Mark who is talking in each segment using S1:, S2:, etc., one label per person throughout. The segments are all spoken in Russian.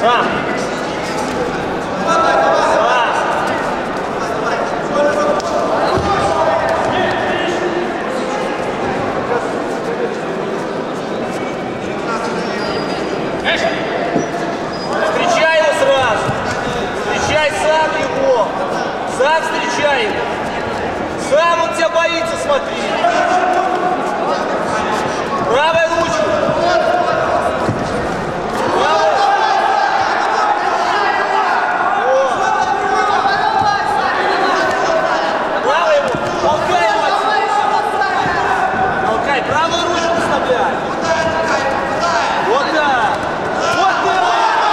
S1: Сам. Встречай его сразу. Встречай сам его. Сам встречай его. Сам он тебя боится, смотри. Правой ручкой. Правой. Правой его. Толкай его. Толкай. Правую ручку вставляй. Вот так. Вот так.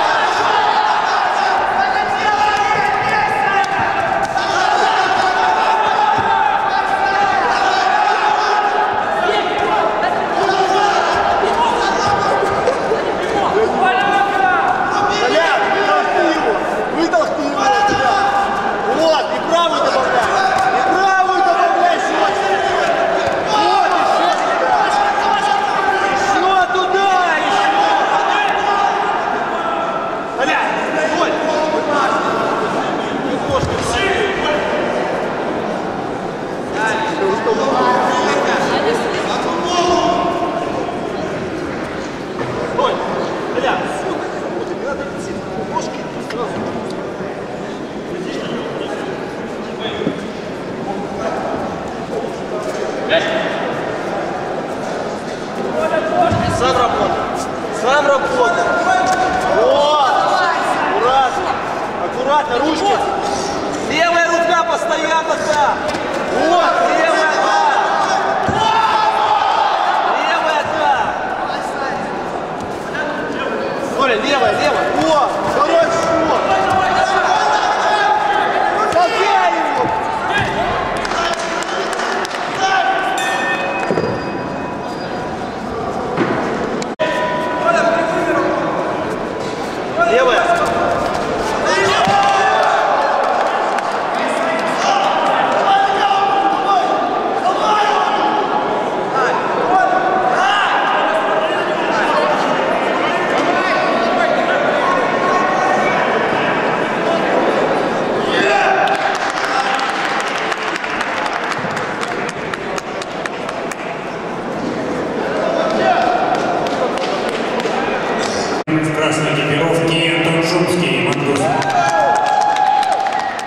S1: Сам работай. Сам работай. Вот. Аккуратно. Аккуратно. Ручки. Левая рука постоянно так. Вот. Левая так. Левая так. Коля, левая, левая. Вот. Второй шаг. Толкай его. Левая.
S2: В красной экипировке Антон Шумский, Мандус.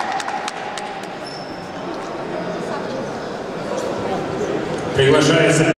S2: Приглашается